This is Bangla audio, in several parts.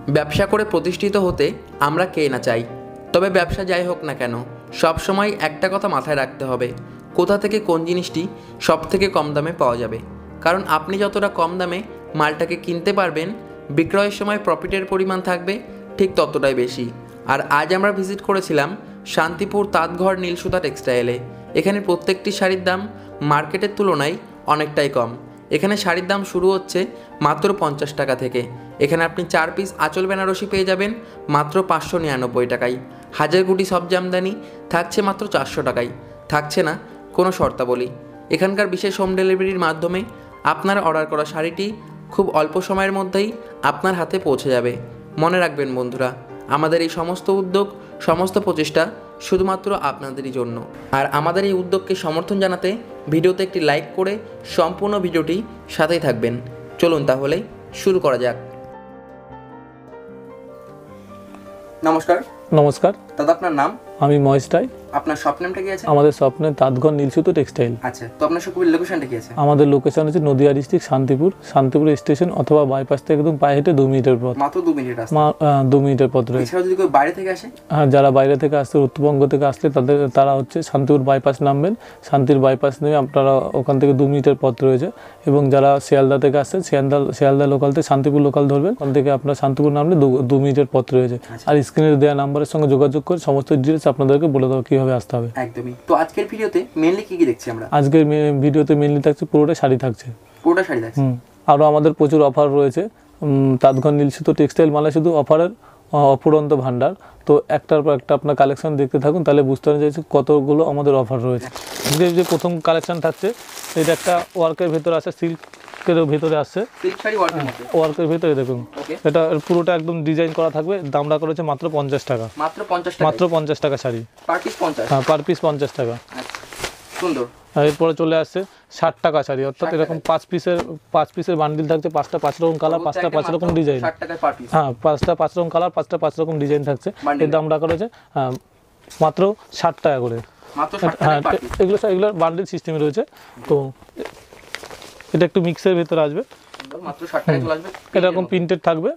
ব্যবসা করে প্রতিষ্ঠিত হতে আমরা কে না চাই, তবে ব্যবসা যাই হোক না কেন সবসময় একটা কথা মাথায় রাখতে হবে, কোথা থেকে কোন জিনিসটি সব থেকে কম দামে পাওয়া যাবে। কারণ আপনি যতটা কম দামে মালটাকে কিনতে পারবেন, বিক্রয়ের সময় প্রফিটের পরিমাণ থাকবে ঠিক ততটাই বেশি। আর আজ আমরা ভিজিট করেছিলাম শান্তিপুর তাঁতঘর নীলসুতা টেক্সটাইলে। এখানে প্রত্যেকটি শাড়ির দাম মার্কেটের তুলনায় অনেকটাই কম। এখানে শাড়ির দাম শুরু হচ্ছে মাত্র 50 টাকা থেকে। এখানে আপনি 4 পিস আঁচল বেনারসি পেয়ে যাবেন মাত্র 599 টাকায়। হাজার গুটি সব জামদানি থাকছে মাত্র 400 টাকায়। থাকছে না কোনো শর্তাবলী। এখানকার বিশেষ হোম ডেলিভারির মাধ্যমে আপনার অর্ডার করা শাড়িটি খুব অল্প সময়ের মধ্যেই আপনার হাতে পৌঁছে যাবে। মনে রাখবেন বন্ধুরা, আমাদের এই সমস্ত উদ্যোগ, সমস্ত প্রচেষ্টা শুধুমাত্র আপনাদেরই জন্য। আর আমাদের এই উদ্যোগকে সমর্থন জানাতে ভিডিওতে একটি লাইক করে সম্পূর্ণ ভিডিওটি সাথেই থাকবেন। চলুন তাহলে শুরু করা যাক। নমস্কার। নমস্কার দাদা, আপনার নাম? আমি মহেশ রায়। আপনার শপ নেমটা কি আছে? আমাদের স্বপ্নে তাঁতঘর নীলসুতো টেক্সটাইল। আচ্ছা, তো আপনার শপের লোকেশনটা কি আছে? আমাদের লোকেশন হচ্ছে নদিয়া ডিস্ট্রিক্ট শান্তিপুর স্টেশন অথবা বাইপাস থেকে একদম পায়ে হেঁটে 2 মিনিটের পথ। মাত্র 2 মিনিট রাস্তা। 2 মিনিটের পথ রয়েছে। এছাড়াও যদি কেউ বাইরে থেকে আসে? হ্যাঁ, যারা বাইরে থেকে আসছে, উত্তরবঙ্গ থেকে আসলে তারা হচ্ছে শান্তিপুর বাইপাস নামবেন। শান্তির বাইপাস নেমে আপনারা ওখান থেকে 2 মিনিটের পথ রয়েছে। এবং যারা শিয়ালদা থেকে আসছেন, শিয়ালদা লোকাল থেকে শান্তিপুর লোকাল ধরবেন। ওখান থেকে আপনার শান্তিপুর নামলে 2 মিনিটের পথ রয়েছে। আর স্ক্রিনে দেওয়া নাম্বারের সঙ্গে যোগাযোগ করে সমস্ত ডিটেলস আপনাদেরকে বলে দেবো কীভাবে আসতে হবে। একদমই। তো আজকের ভিডিওতে মেইনলি কি দেখছি আমরা? আজকের ভিডিওতে মেইনলি থাকছে পুরোটা শাড়ি থাকছে। পুরোটা শাড়ি থাকছে। আরও আমাদের প্রচুর অফার রয়েছে। তাঁতঘর নীলসুতো টেক্সটাইল মানে শুধু অফারের অফুরন্ত ভান্ডার। তো একটার পর একটা আপনার কালেকশন দেখতে থাকুন, তাহলে বুঝতে পারবেন যে কতগুলো আমাদের অফার রয়েছে। যে প্রথম কালেকশন থাকছে, এটা একটা ওয়ার্কের ভেতরে আছে, সিল্কের ভেতরে আসছে। ওয়ার্কের ভেতরে দেখুন, এটা পুরোটা একদম ডিজাইন করা থাকবে। দামটা করেছে মাত্র 50 টাকা। মাত্র 50 টাকা শাড়ি। Per piece 50? হ্যাঁ, পার পিস 50 টাকা। সুন্দর। এরপরে চলে আসছে 60 টাকা শাড়ি, অর্থাৎ এরকম 5 পিসের বান্ডিল থাকছে। 5টা 5 রকম কালার, 5টা 5 রকম ডিজাইন। হ্যাঁ, 5টা 5 রকম কালার, 5টা 5 রকম ডিজাইন থাকছে। এর দাম রাখা রয়েছে মাত্র 60 টাকা করে। হ্যাঁ, এগুলোর বান্ডিল সিস্টেমে রয়েছে। তো এটা একটু মিক্সের ভেতরে আসবে, মাত্র 60 টাকা চলে আসবে। এরকম প্রিন্টেড থাকবে।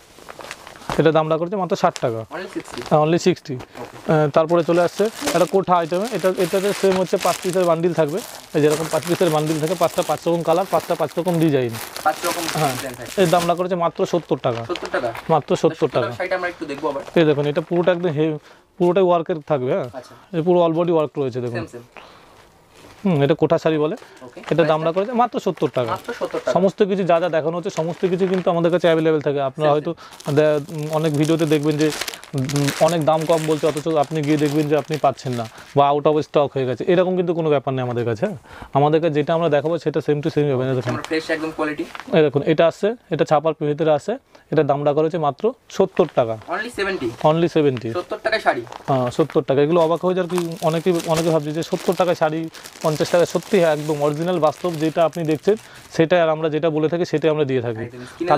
এটা দাম রাখা রয়েছে মাত্র 60 টাকা। অনলি 60। তারপরে চলে আসছে একটা কোঠা আইটেমে। এটাতে সেম হচ্ছে 5 পিসের বান্ডিল থাকবে। যেরকম 5 পিসের বান্ডিল থাকে, 5টা 5 রকম কালার, 5টা 5 রকম ডিজাইন। হ্যাঁ, এর দাম রাখা রয়েছে মাত্র 70 টাকা। মাত্র 70 টাকা। এই দেখুন, এটা পুরোটা একদম পুরোটাই ওয়ার্কের থাকবে। হ্যাঁ, এই পুরো অল বডি ওয়ার্ক রয়েছে দেখুন। এটা কোঠা শাড়ি বলে। এটা দাম রাখা রয়েছে মাত্র 70 টাকা। সমস্ত কিছু যা যা দেখানো হচ্ছে সমস্ত কিছু কিন্তু আমাদের কাছে অ্যাভেলেবেল থাকে। আপনারা হয়তো অনেক ভিডিওতে দেখবেন যে অনেক দাম কম বলছে, অথচ আপনি গিয়ে দেখবেন যে আপনি পাচ্ছেন না বা আউট অফ স্টক হয়ে গেছে। এরকম কিন্তু কোনো ব্যাপার নেই আমাদের কাছে। আমাদের কাছে যেটা আমরা দেখাবো সেটা সেম টু সেমই হবে। দেখুন, এই দেখুন, এটা আসছে, এটা ছাপার ভেতরে আসে। এটা দাম রাখা রয়েছে মাত্র 70 টাকা। অনলি 70। 70 টাকায় শাড়ি? হ্যাঁ, 70 টাকা। এগুলো অবাক হয়ে যার কি, অনেকে ভাবছে যে 70 টাকায় শাড়ি, 50 টাকা। সত্যি হ্যাঁ, একদম অরিজিনাল বাস্তব যেটা আপনি দেখছেন সেটাই, আর আমরা যেটা বলে থাকি সেটাই আমরা দিয়ে থাকি।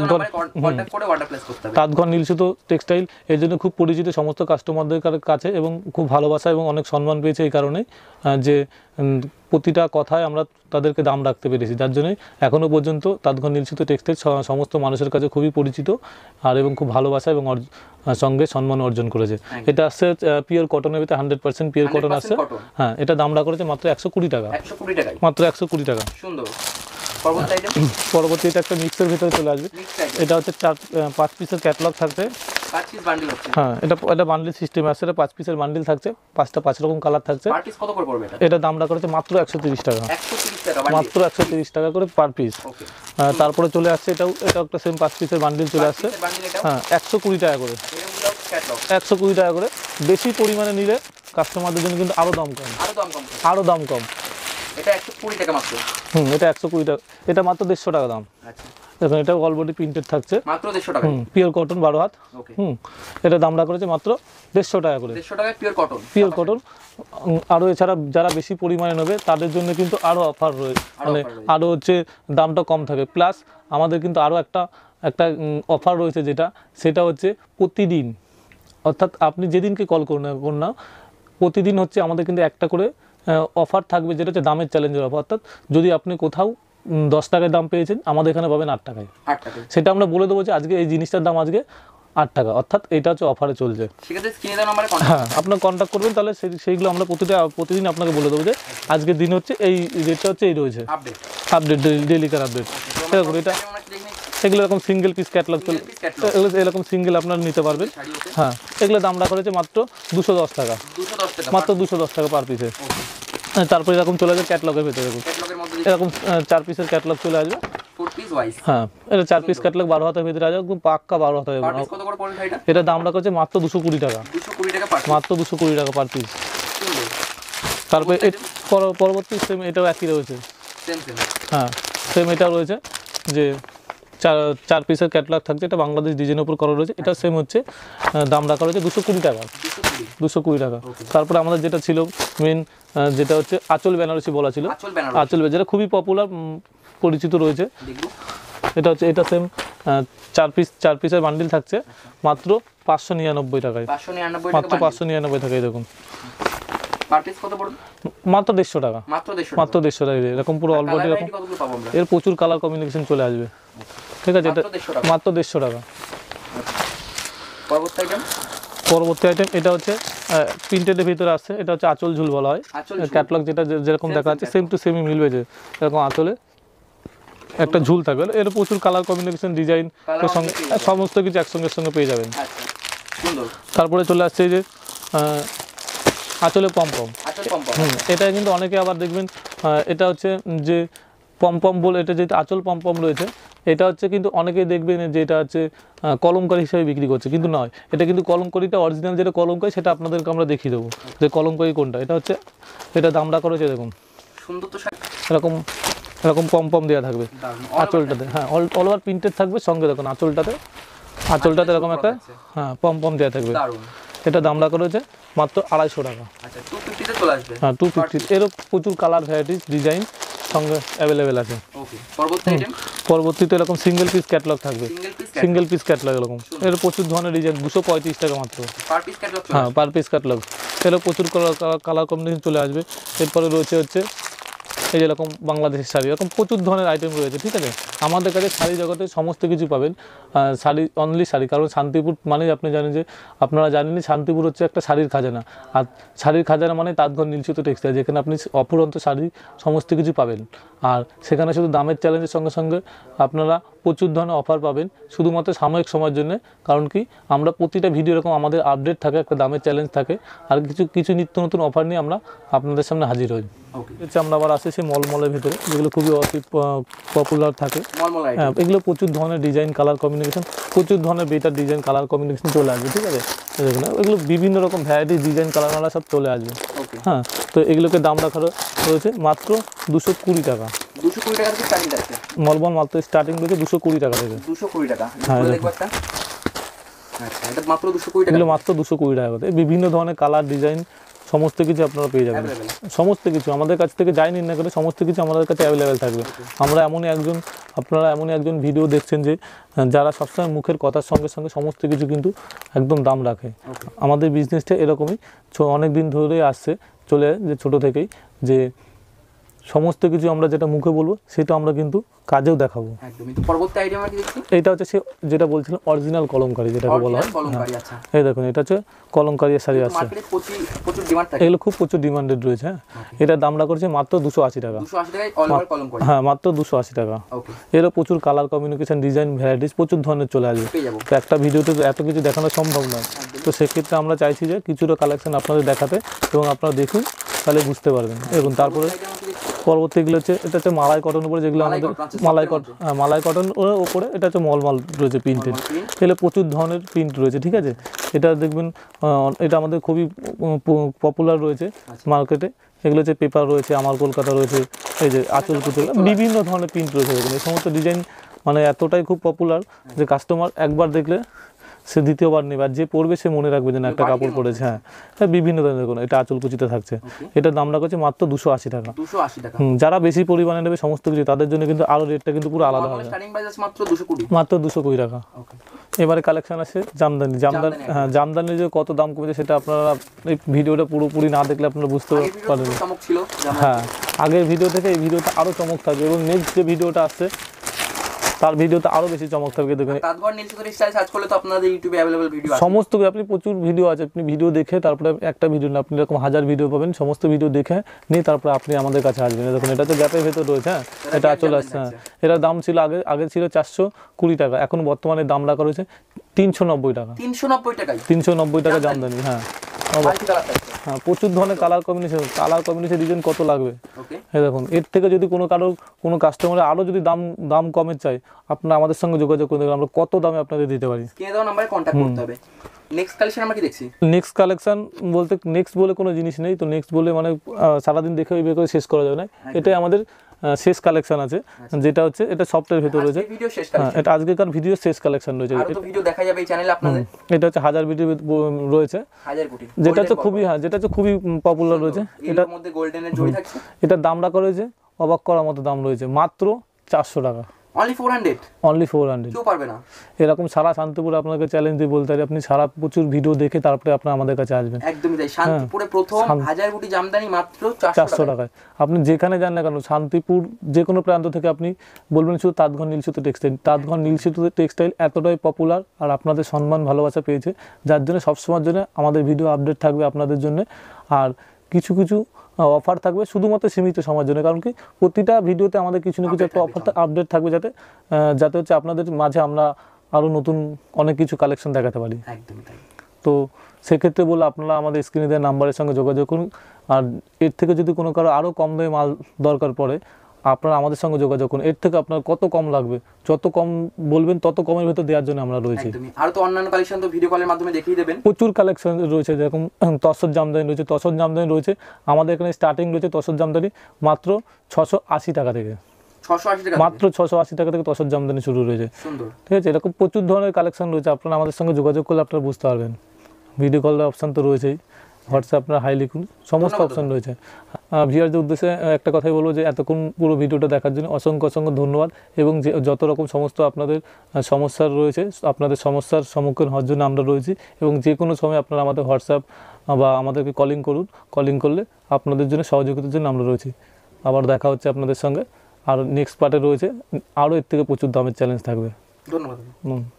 তাঁতঘর নীলসুতো টেক্সটাইল এর জন্য খুব পরিচিত সমস্ত কাস্টমারদের কাছে, এবং খুব ভালোবাসা এবং অনেক সম্মান পেয়েছে এই কারণে যে প্রতিটা কথায় আমরা তাদেরকে দাম রাখতে পেরেছি, যার জন্যই এখনও পর্যন্ত তাঁতঘর নীলসুতো টেক্সটাইল সমস্ত মানুষের কাছে খুবই পরিচিত আর এবং খুব ভালোবাসা এবং সঙ্গে সম্মান অর্জন করেছে। এটা আসছে পিওর কটনের ভিতরে, 100% পিওর কটন আসছে। হ্যাঁ, এটা দাম রাখা করেছে মাত্র 120 টাকা। মাত্র 120 টাকা। সুন্দর। পরবর্তী এটা একটা মিক্সের ভিতরে চলে আসবে। এটা হচ্ছে 5 পিসের ক্যাটালগ থাকবে। হ্যাঁ, এটা বান্ডিল সিস্টেম আছে। এটা 5 পিসের বান্ডিল থাকছে, 5টা 5 রকম কালার থাকছে। এটা দাম রাখা রয়েছে মাত্র 130 টাকা। মাত্র 130 টাকা করে পার পিস। তারপরে চলে আসছে এটা একটা সেম 5 পিসের বান্ডিল চলে আসছে। হ্যাঁ, 120 টাকা করে। 120 টাকা করে। বেশি পরিমাণে নিলে কাস্টমারদের জন্য কিন্তু আরও দাম কম। এটা 120 টাকা মাত্র। এটা 120 টাকা। এটা মাত্র 150 টাকা দাম। দেখুন, এটা অল বডি প্রিন্টেড থাকছে মাত্র 150 টাকা। পিওর কটন 12 হাত। এটা দাম রাখা রয়েছে মাত্র 150 টাকা করে। 150 টাকায় পিওর কটন। আরও এছাড়া যারা বেশি পরিমাণে নেবে তাদের জন্য কিন্তু আরও অফার রয়েছে, মানে আরও হচ্ছে দামটা কম থাকে। প্লাস আমাদের কিন্তু আরও একটা অফার রয়েছে, সেটা হচ্ছে প্রতিদিন, অর্থাৎ আপনি যেদিনকে কল করুন না, প্রতিদিন হচ্ছে আমাদের কিন্তু একটা করে অফার থাকবে, যেটা হচ্ছে দামের চ্যালেঞ্জের অফার। অর্থাৎ যদি আপনি কোথাও 10 টাকায় দাম পেয়েছেন, আমাদের এখানে পাবেন 8 টাকায়। সেটা আমরা বলে দেবো যে আজকে এই জিনিসটার দাম আজকে 8 টাকা, অর্থাৎ এটা হচ্ছে অফারে চলছে। সেক্ষেত্রে স্ক্রিনে দেওয়া নম্বরে হ্যাঁ, আপনার কন্ট্যাক্ট করবেন, তাহলে সেইগুলো আমরা প্রতিদিন আপনাকে বলে দেবো যে আজকের দিন হচ্ছে এই রেটটা হচ্ছে এই রয়েছে, আপডেট ডেলিকার আপডেট। এরকম এটা এগুলো এরকম সিঙ্গেল পিস ক্যাটলগ চলে, এগুলো এরকম সিঙ্গেল আপনারা নিতে পারবেন। হ্যাঁ, এগুলো দাম রাখা রয়েছে মাত্র 210 টাকা, মাত্র 210 টাকা পার পিসে। তারপরে এরকম চলে আসবে ক্যাটলগের ভেতরে, এরকম 4 পিসের ক্যাটলগ চলে আসবে। হ্যাঁ, এটা 4 পিস ক্যাটলগ 12 হাতের ভিতরে আসবে, একদম পাক্কা 12 হাতের। এটা দাম রাখা হচ্ছে মাত্র 220 টাকা, মাত্র 220 টাকা পার পিস। তারপরে পরবর্তী সেম এটাও একই রয়েছে, হ্যাঁ সেম এটা রয়েছে যে 4 পিসের ক্যাটলগ থাকছে, এটা বাংলাদেশ ডিজাইনের উপর করা রয়েছে। এটা সেম হচ্ছে দাম রাখা রয়েছে 220 টাকা, 220 টাকা। তারপরে আমাদের যেটা ছিল মেন, যেটা হচ্ছে আঁচল বেনারসি বলা ছিল, আঁচল যেটা খুবই পপুলার পরিচিত রয়েছে। এটা সেম 4 পিসের বান্ডিল থাকছে মাত্র 599 টাকায়, মাত্র 599 টাকায়। দেখুন মাত্র 150 টাকা, মাত্র 150 টাকা। এরকম পুরো অল বডি এরকম, এর প্রচুর কালার কম্বিনেশন চলে আসবে, ঠিক আছে। এটা মাত্র 150 টাকা। পরবর্তী আইটেম এটা হচ্ছে প্রিন্টেডের ভিতরে আসছে, এটা হচ্ছে আঁচল ঝুল বলা হয়। ক্যাটলগ যেটা যেরকম দেখা যাচ্ছে সেম টু সেমই মিলবে, যে এরকম আঁচলে একটা ঝুল থাকবে। এর প্রচুর কালার কম্বিনেশন, ডিজাইন সঙ্গে সমস্ত কিছু একসঙ্গে সঙ্গে পেয়ে যাবেন। তারপরে চলে আসছে এই যে আঁচলে পমপম। এটা কিন্তু অনেকে আবার দেখবেন, এটা হচ্ছে যে পমপম বলে, এটা যেটা আঁচল পমপম রয়েছে, এটা হচ্ছে কিন্তু অনেকেই দেখবেন যে এটা হচ্ছে কলমকারি হিসেবে বিক্রি করছে, কিন্তু নয়। এটা কিন্তু কলমকারিটা অরিজিনাল যেটা কলমকারি, সেটা আপনাদেরকে আমরা দেখিয়ে দেবো যে কলমকারি কোনটা। এটা হচ্ছে, এটা দাম রাখা রয়েছে দেখুন, এরকম এরকম পমপম দেওয়া থাকবে আঁচলটাতে। হ্যাঁ, অল ওভার প্রিন্টেড থাকবে, সঙ্গে দেখুন আঁচলটাতে এরকম একটা হ্যাঁ পমপম দেওয়া থাকবে। এটা দাম রাখা রয়েছে মাত্র 250 টাকা। হ্যাঁ, 250। এরও প্রচুর কালার ভ্যারাইটিস ডিজাইন সঙ্গে অ্যাভেলেবেল আছে। পরবর্তীতে এরকম সিঙ্গেল পিস ক্যাটলগ থাকবে, সিঙ্গেল পিস ক্যাটলগ এরকম, এর প্রচুর ধরনের ডিজাইন, 235 টাকা মাত্র। হ্যাঁ, পার পিস ক্যাটলগ। এরও প্রচুর কালার কম্বিনেশন চলে আসবে। এরপরে রয়েছে হচ্ছে এই যেরকম বাংলাদেশের শাড়ি, এরকম প্রচুর ধরনের আইটেম রয়েছে, ঠিক আছে। আমাদের কাছে শাড়ি জগতে সমস্ত কিছু পাবেন, শাড়ি অনলি শাড়ি। কারণ শান্তিপুর মানে আপনি জানেন যে, আপনারা জানেনই শান্তিপুর হচ্ছে একটা শাড়ির খাজানা। আর শাড়ির খাজানা মানে তাঁতঘর নীলচিত টেক্সটাইল, যেখানে আপনি অফুরন্ত শাড়ি সমস্ত কিছু পাবেন। আর সেখানে শুধু দামের চ্যালেঞ্জের সঙ্গে সঙ্গে আপনারা প্রচুর ধরনের অফার পাবেন, শুধুমাত্র সাময়িক সময়ের জন্য। কারণ কি, আমরা প্রতিটা ভিডিও এরকম আমাদের আপডেট থাকে, একটা দামের চ্যালেঞ্জ থাকে, আর কিছু নিত্য নতুন অফার নিয়ে আমরা আপনাদের সামনে হাজির হই। হচ্ছে আমরা আবার আসি সেই মলের ভিতরে, যেগুলো খুবই অতি পপুলার থাকে। হ্যাঁ, এগুলো প্রচুর ধরনের ডিজাইন কালার কম্বিনেশন, প্রচুর ধরনের বেটার ডিজাইন কালার কম্বিনেশন চলে আসবে, ঠিক আছে। দেখুন এগুলো বিভিন্ন রকম ভ্যারাইটি ডিজাইন কালার মালা সব চলে আসবে। হ্যাঁ, তো এগুলোকে দাম রাখা রয়েছে মাত্র 220 টাকা। 220 টাকা থেকে স্টার্টিং আছে মলবল মাত্র স্টার্টিং রয়েছে 220 টাকা থেকে। 220 টাকা। হ্যাঁ, আচ্ছা, এটা মাত্র 220 টাকা। এগুলো মাত্র 220 টাকা করে বিভিন্ন ধরনের কালার ডিজাইন সমস্ত কিছু আপনারা পেয়ে যাবেন। সমস্ত কিছু আমাদের কাছ থেকে যাই নিন না করে, সমস্ত কিছু আমাদের কাছে অ্যাভেলেবেল থাকবে। আপনারা এমনই একজন ভিডিও দেখছেন যে যারা সবসময় মুখের কথার সঙ্গে সঙ্গে সমস্ত কিছু কিন্তু একদম দাম রাখে। আমাদের বিজনেসটা এরকমই অনেক দিন ধরে আসছে, চলে যে ছোট থেকেই, যে সমস্ত কিছু আমরা যেটা মুখে বলবো সেটা আমরা কিন্তু কাজেও দেখাবো। এইটা হচ্ছে যেটা বলছিলাম অরিজিনাল কলমকারি, যেটাকে বলা হয়। এই দেখুন, এটা হচ্ছে কলমকারি শাড়ি আছে, এগুলো খুব প্রচুর ডিমান্ডেড রয়েছে। হ্যাঁ, এটার দাম রাখা হচ্ছে মাত্র 280 টাকা। হ্যাঁ, মাত্র 280 টাকা। এরও প্রচুর কালার কমিউনিকেশন ডিজাইন ভ্যারাইটিস প্রচুর ধরনের চলে আসবে। তো একটা ভিডিওতে এত কিছু দেখানো সম্ভব নয়, তো সেক্ষেত্রে আমরা চাইছি যে কিছুটা কালেকশন আপনাদের দেখাতে, এবং আপনারা দেখুন, তাহলে বুঝতে পারবেন। এবং তারপরে পরবর্তীগুলো হচ্ছে, এটা হচ্ছে মালাই কটন উপরে, যেগুলো আমাদের মালাই কটন ওপরে, এটা হচ্ছে মলমল রয়েছে প্রিন্টেড। এগুলো প্রচুর ধরনের প্রিন্ট রয়েছে, ঠিক আছে। এটা দেখবেন, এটা আমাদের খুবই পপুলার রয়েছে মার্কেটে। এগুলো হচ্ছে পেপার রয়েছে, আমার কলকাতা রয়েছে, এই যে আঁচল কুচল, বিভিন্ন ধরনের প্রিন্ট রয়েছে। দেখুন এই সমস্ত ডিজাইন মানে এতটাই খুব পপুলার যে কাস্টমার একবার দেখলে সে দ্বিতীয়বার নেবে, আর যে পড়বে সে মনে রাখবে যে না একটা কাপড় পরেছে। হ্যাঁ, বিভিন্ন ধরনের। দেখুন এটা আঁচল কুচিতে থাকছে, এটার দাম রাখা হচ্ছে মাত্র 280 টাকা। যারা বেশি পরিমাণে নেবে সমস্ত কিছু, তাদের জন্য কিন্তু আরো রেটটা কিন্তু পুরো আলাদা হবে, মাত্র 220 টাকা। এবারে কালেকশন আছে জামদানি। হ্যাঁ, জামদানির যে কত দাম কমেছে সেটা আপনারা এই ভিডিওটা পুরোপুরি না দেখলে আপনারা বুঝতে পারবেন। হ্যাঁ, আগের ভিডিও থেকে এই ভিডিওটা আরো চমক থাকবে, এবং নেক্সট যে ভিডিওটা আসছে তার ভিডিওতে আরও বেশি চমক থাকবে। দেখুন তাঁতঘর নীল সুতোর স্টাইল সার্চ করলে তো আপনাদের ইউটিউবে অ্যাভেলেবল ভিডিও আছে, সমস্ত আপনি প্রচুর ভিডিও আছে, আপনি ভিডিও দেখে তারপরে একটা ভিডিও না আপনি এরকম 1000 ভিডিও পাবেন, সমস্ত ভিডিও দেখে নিয়ে তারপরে আপনি আমাদের কাছে আসবেন। দেখুন এটা তো গ্যাপের ভেতর রয়েছে, হ্যাঁ এটা চলে আসছে। হ্যাঁ এটার দাম ছিল আগে ছিল 420 টাকা, এখন বর্তমানে দাম রাখা রয়েছে 390 টাকা। 390 টাকা জামদানি। হ্যাঁ হ্যাঁ প্রচুর ধরনের কালার কম্বিনেশন ডিজাইন কত লাগবে। হ্যাঁ দেখুন এর থেকে যদি কোনো কাস্টমারের আরও যদি দাম কমে চাই, আপনারা আমাদের সঙ্গে যোগাযোগ করে দেখবেন আমরা কত দামে আপনাদের দিতে পারি। নেক্সট কালেকশন বলতে নেক্সট বলে কোনো জিনিস নেই, তো নেক্সট বলে মানে সারাদিন দেখে বের করে শেষ করা যাবে না, এটাই আমাদের শেষ কালেকশন আছে, যেটা হচ্ছে এটা সফটের ভেতর রয়েছে। হ্যাঁ এটা আজকেকার ভিডিও শেষ কালেকশন রয়েছে, এটা হচ্ছে 1000 ভিডিও রয়েছে, যেটা হচ্ছে খুবই পপুলার রয়েছে। এটার দাম রাখা রয়েছে অবাক করার মতো দাম রয়েছে, মাত্র 400 টাকা। অনলি 400 কেউ পারবে না এরকম সারা শান্তিপুরে আপনাকে চ্যালেঞ্জ দিয়ে বলতে পারি, আপনি সারা প্রচুর ভিডিও দেখে তারপরে আপনারা আমাদের কাছে আসবেন। একদমই তাই, শান্তিপুরে প্রথম 1000 বুটি জামদানি মাত্র 400 টাকায়। আপনি যেখানে যান না কেন শান্তিপুর যে কোনো প্রান্ত থেকে আপনি বলবেন শুধু তাঁতঘর নীল সুতো টেক্সটাইল। তাঁতঘর নীল সুতো টেক্সটাইল এতটাই পপুলার আর আপনাদের সম্মান ভালোবাসা পেয়েছে, যার জন্য সবসময়ের জন্য আমাদের ভিডিও আপডেট থাকবে আপনাদের জন্য। আর কিছু অফার থাকবে শুধুমাত্র সীমিত সময়ের জন্য, কারণ কি প্রতিটা ভিডিওতে আমাদের কিছু না কিছু একটা অফার আপডেট থাকবে, যাতে হচ্ছে আপনাদের মাঝে আমরা আরও নতুন অনেক কিছু কালেকশন দেখাতে পারি। তো সেক্ষেত্রে বলে আপনারা আমাদের স্ক্রিনে দেওয়া নাম্বারের সঙ্গে যোগাযোগ করুন। আর এর থেকে যদি কোনো কারো আরও কম দামে মাল দরকার পড়ে আপনারা আমাদের সঙ্গে যোগাযোগ করুন। এর থেকে আপনার কত কম লাগবে, যত কম বলবেন তত কমের ভেতর দেওয়ার জন্য আমরা রয়েছি। আর তো অন্যান্য কালেকশন তো ভিডিও কলের মাধ্যমে দেখিয়ে দেবেন, প্রচুর কালেকশন রয়েছে, যেরকম তসর জামদানি রয়েছে, আমাদের এখানে স্টার্টিং রয়েছে তসর জামদানি মাত্র 680 টাকা থেকে, মাত্র 680 টাকা থেকে তসর জামদানি শুরু রয়েছে। ঠিক আছে, এরকম প্রচুর ধরনের কালেকশন রয়েছে, আপনারা আমাদের সঙ্গে যোগাযোগ করলে আপনারা বুঝতে পারবেন। ভিডিও কলের অপশান তো রয়েছেই, হোয়াটসঅ্যাপ আপনারা হাই লিখুন, সমস্ত অপশান রয়েছে। ভিউয়ারদের উদ্দেশ্যে একটা কথাই বলবো যে এতক্ষণ পুরো ভিডিওটা দেখার জন্য অসংখ্য ধন্যবাদ, এবং যে যত রকম সমস্ত আপনাদের সমস্যার রয়েছে আপনাদের সমস্যার সম্মুখীন হওয়ার জন্য আমরা রয়েছি, এবং যে কোনো সময় আপনারা আমাদের হোয়াটসঅ্যাপ বা আমাদেরকে কলিং করুন, কলিং করলে আপনাদের জন্য সহযোগিতার জন্য আমরা রয়েছি। আবার দেখা হচ্ছে আপনাদের সঙ্গে, আর নেক্সট পার্টে রয়েছে আরও এর থেকে প্রচুর দামের চ্যালেঞ্জ থাকবে। ধন্যবাদ।